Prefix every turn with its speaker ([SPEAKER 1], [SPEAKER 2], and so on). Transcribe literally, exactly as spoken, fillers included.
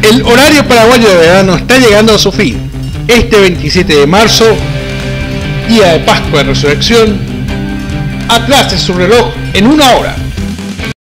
[SPEAKER 1] El horario paraguayo de verano está llegando a su fin. Este veintisiete de marzo, día de Pascua de Resurrección, atrase su reloj en una hora.